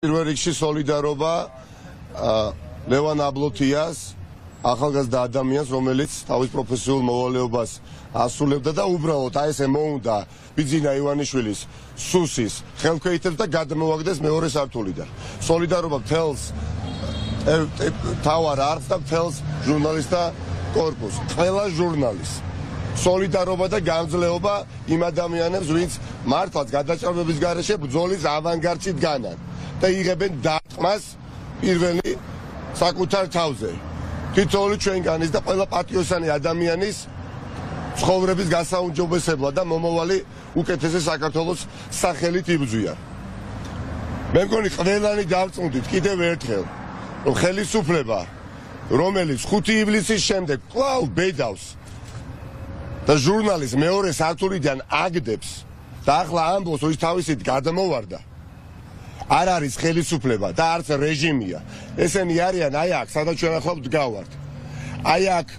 პირველ რიგში სოლიდარობა ლევან აბლოთიას ახალგაზრდა ადამიანს, რომელიც თავის პროფესიულ მოვალეობას ასრულებდა და უბრალოდ აი ესე მოუნდა ბიძინა ივანიშვილის სუსის ხელქვეითებს და გადმოაგდეს მეორე სართულიდან. სოლიდარობა მთელს თავარ არხს და მთელს ჟურნალისტთა კორპუსს, ყველა ჟურნალისტს. სოლიდარობა და გამძლეობა იმ ადამიანებს, ვინც მართლაც გადაჭრობების გარეშე ბრძოლის ავანგარდში დგანან და იღებენ დარტყმას პირველი საკუთარ თავზე. თითოეული ჩვენგანის და ყველა პატრიოტული ადამიანის ცხოვრების გასაუმჯობესებლად და მომავალი უკეთესი საქართველოს სახელით იბრძვია. მე მგონი ყველანი დავწუნდით კიდევ ერთხელ, რომ ხელისუფლება, რომელიც 5 ივლისის შემდეგ კვლავ ბედავს და ჟურნალის მეორე სართულიდან აგდებს და ახლა ამბობს, რომ ის თავისით გადმოვარდა, არ არის ხელისუფლება და არც რეჟიმია. ესენი არიან აი აქ, სადაც ჩვენ ახლა ვდგავართ. აი აქ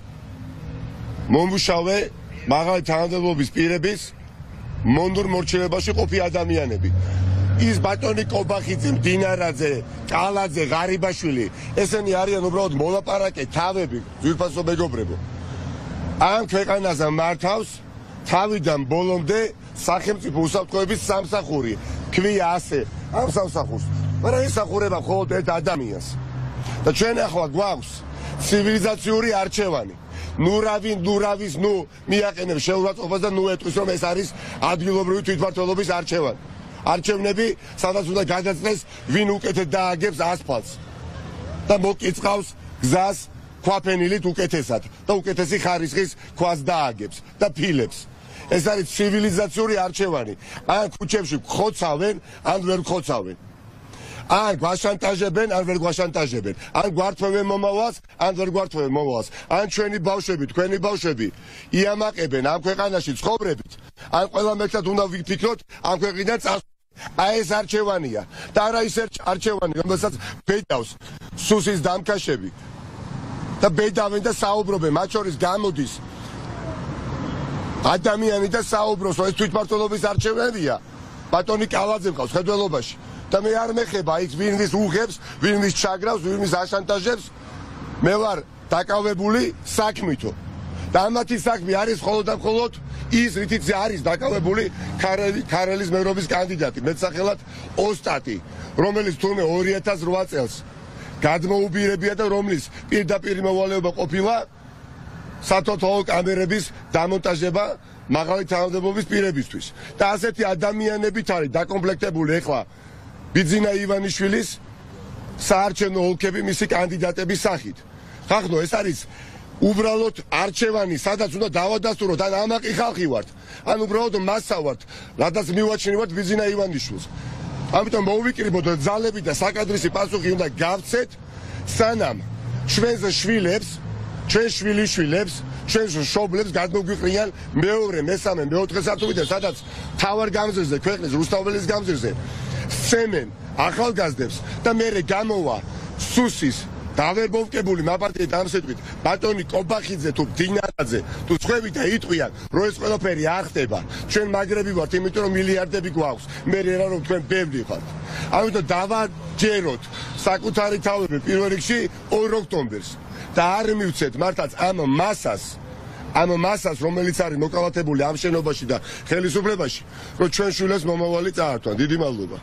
მომუშავე მაღალი თანამდებობის პირების მონდურ მორჩილებაში ყოფი ადამიანები. ის ბატონი კობახიძე, მდინარაძე, კალაძე, ღარიბაშვილი, ესენი არიან უბრალოდ მოლაპარაკე თავები, ძვირფასო მეგობრებო. ამ ქვეყანაზე მართავს თავიდან ბოლომდე სახელმწიფო უსაფრთხოების სამსახური. ქვია ასე ამ სამსახურს. მაგრამ ესახურება მხოლოდ ერთ ადამიანს. და ჩვენ ახლა გვაქვს ცივილიზაციური არჩევანი. ნურავის მიაყენებს შეურაცხყოფას და ეტყვის, რომ ეს არის ადგილობრივი თვითმმართველობის არჩევანი. არჩევნები, სადაც უნდა გადაწყვეტს, ვინ უკეთად დააგებს ასფალტს და მოკიწყავს გზას ქვაფენილით უკეთესად და უკეთესი ხარისხის ქვას დააგებს და ფილებს. ეს არის ცივილიზაციური არჩევანი. ან ქუჩებში ხოცავენ, ან ვერ ხოცავენ. ან გვაშანტაჟებენ, ან ვერ გვაშანტაჟებენ. ან გვართმევენ მომავალს, ან ვერ გვართმევენ მომავალს. ან ჩვენი ბავშვები, თქვენი ბავშვები იამაყებენ ამ ქვეყანაში ცხოვრებით. ან ყველა მეკად უნდა ვიფიქროთ ამ ქვეყნიდან წასვლა. აი ეს არჩევანია და არა ის არჩევანი, რომელსაც ბედავს სუსის დამქაშები და ბედავენ და საუბრობენ, მათ შორის გამოდის ადამიანი და საუბრობს, რომ ეს თვითმმართველობის არჩევნებია. ბატონი კალაძე მყავს ხედველობაში და მე არ მეხება იქ ვინმის უღებს, ვინმის ჩაგრავს, ვინმის აშანტაჟებს. მე ვარ დაკავებული საქმითო და ამათი საქმე არის მხოლოდ და მხოლოდ ის, რითიც არის დაკავებული ქარელის მერობის კანდიდატი, მეტსახელად ოსტატი, რომელიც თურმე 2008 წელს გადმოუბირებია და რომლის პირდაპირ მოვალეობა ყოფილა სათვალთვალო კამერების დამონტაჟება მაღალი თანამდებობის პირებისთვის. და ასეთი ადამიანებით არის დაკომპლექტებული ახლა ბიძინა ივანიშვილის საარჩევნო ოლქები მისი კანდიდატების სახით. ხახნო, ეს არის უბრალოდ არჩევანი, სადაც უნდა დავადასტუროთ, ან ამაყი ხალხი ვართ, ან უბრალოდ მასა ვართ, რადგან მივაჩნევთ ბიძინა ივანიშვილს. ამიტომ მოვიკრიბოთ ძალები და საკადრისი პასუხი უნდა გავცეთ, სანამ ჩვენს შვილებს, ჩვენ შვილიშვილებს, ჩვენ შობლებს გადმოგვიყრიან მეორე, მესამე, მეოთხე სართულიდან, სადაც თავარ გამზირზე, ქვეყნის რუსთაველის გამზირზე სცემენ ახალგაზრდებს და მერე გამოვა სუსის დავერბოვკებული მაპარტიეთ ამ სიტყვით ბატონი კობახიძე თუ მდინარაძე თუ სხვები და იტყვიან, რომ ეს ყველაფერი არ ხდება. ჩვენ მაგრები ვართ, იმიტომ რომ მილიარდები გვაქვს. მე რა რომ თქვენ ბევრი ხართ. ამიტომ დავაჯეროთ საკუთარი თავები პირველ რიგში 2 ოქტომბერს და არ მივცეთ მართლაც ამ მასას, რომელიც არის მოკალათებული ამ შენობაში და ხელისუფლებაში, რომ ჩვენ შვილებს მომავალი წაართვან. დიდი მადლობა.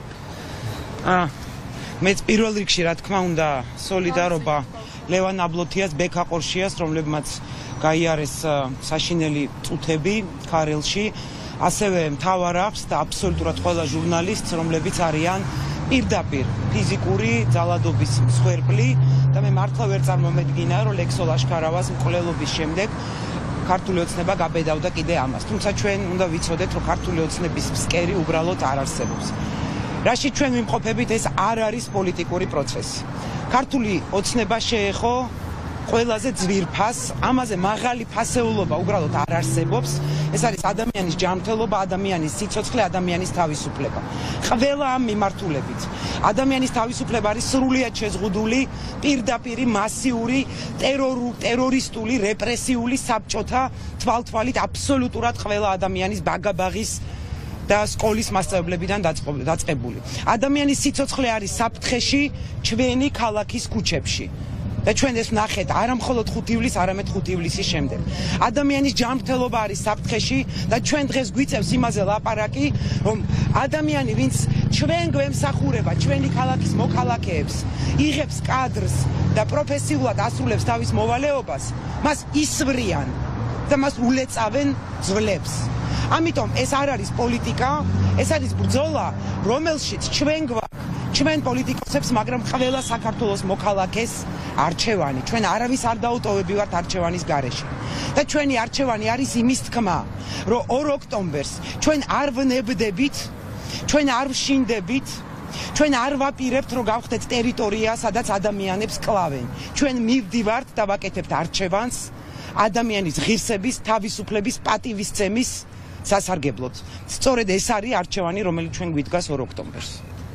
მეც პირველ რიგში რა თქმა უნდა სოლიდარობა ლევან აბლოთიას, ბექა ყორშიას, რომლებმაც გაიარეს საშინელი წუთები ქარელში, ასევე მთავარ აქვს და აბსოლუტურად ყველა ჟურნალისტს, რომლებიც არიან პირდაპირ ფიზიკური ძალადობის მსხვერპლი და მე მართლა ვერ წარმომედგინა, რომ ლექსო ლაშქარავას მკვლელობის შემდეგ ქართული ოცნება გაბედავდა კიდე ამას. თუმცა ჩვენ უნდა ვიცოდეთ, რომ ქართული ოცნების ფსკერი უბრალოდ არ არსებობს. რაშიც ჩვენ ვიმყოფებით, ეს არ არის პოლიტიკური პროცესი. ქართული ოცნება შეეხო ყველაზე ძვირფას, ამაზე მაღალი ფასეულობა უბრალოდ არ არსებობს. ეს არის ადამიანის ჯანმრთელობა, ადამიანის სიცოცხლე, ადამიანის თავისუფლება. ყველა ამ მიმართულებით. ადამიანის თავისუფლება არის სრულიად შეზღუდული პირდაპირი მასიური ტერორისტული რეპრესიული საბჭოთა თვალთვალით აბსოლუტურად ყველა ადამიანის ბაგაბაღის და სკოლის მასწავლებლებიდან დაწყებული. ადამიანის სიცოცხლე არის საფრთხეში ჩვენი ქალაქის ქუჩებში. და ჩვენ ეს ვნახეთ არა მხოლოდ 5 ივლისს, არამედ 5 ივლისის შემდეგ. ადამიანის ჯანმრთელობა არის საფრთხეში და ჩვენ დღეს გვიწევს იმაზე ლაპარაკი, რომ ადამიანი, ვინც ჩვენ გვემსახურება, ჩვენი ქალაქის მოქალაქეებს, იღებს კადრს და პროფესიულად ასრულებს თავის მოვალეობას, მას ისვრიან და მას ულეწავენ ძვლებს. ამიტომ ეს არ არის პოლიტიკა, ეს არის ბრძოლა, რომელშიც ჩვენ ჩვენ პოლიტიკოსებს, მაგრამ ყველა საქართველოს მოქალაქეს არჩევანი. ჩვენ არავის არ დაუტოვებივართ არჩევანის გარეშე. და ჩვენი არჩევანი არის იმის თქმა, რომ 2 ოქტომბერს ჩვენ არ ვნებდებით, ჩვენ არ ვშინდებით, ჩვენ არ ვაპირებთ, რომ გავხდეთ ტერიტორია, სადაც ადამიანებს კლავენ. ჩვენ მივდივართ და ვაკეთებთ არჩევანს ადამიანის ღირსების, თავისუფლების, პატივისცემის სასარგებლოდ. სწორედ ეს არის არჩევანი, რომელიც ჩვენ გვიდგას 2 ოქტომბერს.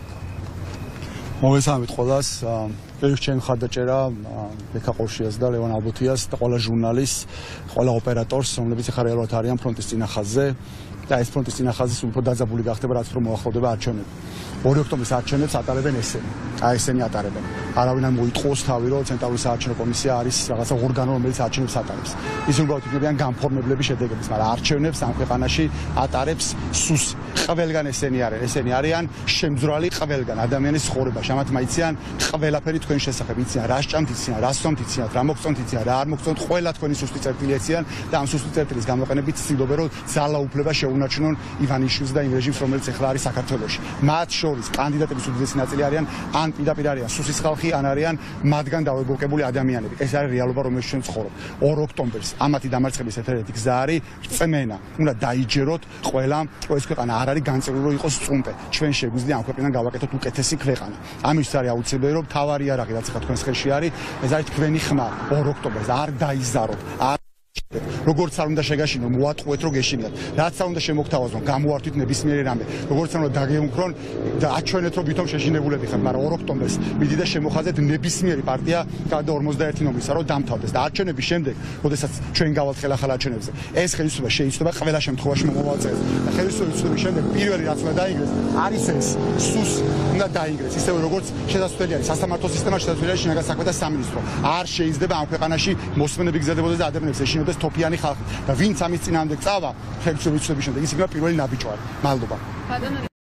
მოგესალმებით ყველას. პირველ ჩვენ ხარდაჭერა ბექა ყორშიას და ლევან ალბოთიას და ყველა ჟურნალისტს, ყველა ოპერატორს, რომლებიც ახლა რეალურად არიან ფრონტის წინახაზზე და ეს ფრონტის წინახაზის უფრო დაძაბული გახდება, რაც უფრო მოახლოვდება არჩევნები. 2 ოქტომბრის არჩევნებს ატარებენ ესენი. ესენი ატარებენ. არავინ არ მოიტყოს თავი, რომ ცენტრალური საარჩევნო კომისია არის რაღაცა ორგანო, რომელიც არჩევნებს ატარებს. ისინი უბრალოდ იქნებიან განფორმებლების შედეგების, მაგრამ არჩევნებს ამ ქვეყანაში ატარებს სუსი. ყველგან ესენი არიან. ესენი არიან შემძვრალი ყველგან ადამიანის ცხოვრებაში. ამათ მაიციან ყველაფერი თქვენ შესახებ. იციან რა სჭამთ, იციან რა სვამთ, იციან რა მოგწონთ, იციან რა არ მოგწონთ, ყველა თქვენი სუსტი წერტილი იციან და ამ სუსტი წერტილის გამოყენებით ცდილობენ, რომ ძალაუფლება შეუნარჩუნონ ივანიშვილს და იმ რეჟიმს, რომელიც ახლა არის საქართველოში. მათ შორის კანდიდატების უდიდესი ნაწილი არიან ან პირდაპირ არიან სუსის ხალხი, ან არიან მათგან დავებოკებული ადამიანები. ეს არის რეალობა, რომელშიც ჩვენ ვცხოვრობ. 2 ოქტომბერს ამათი დამარცხების ერთადერთი გზა არის რწმენა. უნდა დაიჯეროთ ყველამ, რომ ეს ქვეყანა არ არის განწირული, რომ იყოს წუმპე. ჩვენ შეგვიძლია ამ ქვეყნიდან გავაკეთოთ უკეთესი ქვეყანა. ამისთვის არის აუცილებელი, რომ თავარი არაღი, რაც ახლა თქვენს ხელში არის, ეს არის თქვენი ხმა 2 ოქტომბერს. არ დაიზაროთ. როგორც არ უნდა შეგაშინო, მოატყუეთ რომ გეშინიათ. რაც არ უნდა შემოგთავაზონ, გამოართვით ნებისმიერი რამე. როგორც არ უნდა დაგეუნქრონ და აჩვენეთ რომ ვითომ შეშინებულები ხართ, მაგრამ 2 ოქტომბერს მიდი და შემოხაზეთ ნებისმიერი პარტია გარდა 51 ნომრისა, რომ დამთავრდეს და არჩევნების შემდეგ, როდესაც ჩვენ გავალთ ხელახალ არჩევნებზე, ეს ხელისუფლება შეიცვალა ყველა შემთხვევაში მომავალწელს. და ხელისუფლების შემდეგ პირველი რაც უნდა დაიგრეს, არის ეს სუს უნდა დაიგრეს, ისევე როგორც შესაძლებელი არის სასამართლო სისტემა, შესაძლებელი არის შინაგან საქმეთა სამინისტრო. არ შეიძლება ამ ქვეყანაში მოსმენები გრძელდებოდეს და ადამიანებს ეშინოდეს თოფიანი ხალხი და ვინც ამის წინააღმდეგ წავა ხელისუფლების შემდეგ ის იქნება პირველი ნაბიჯვარი. მადლობა.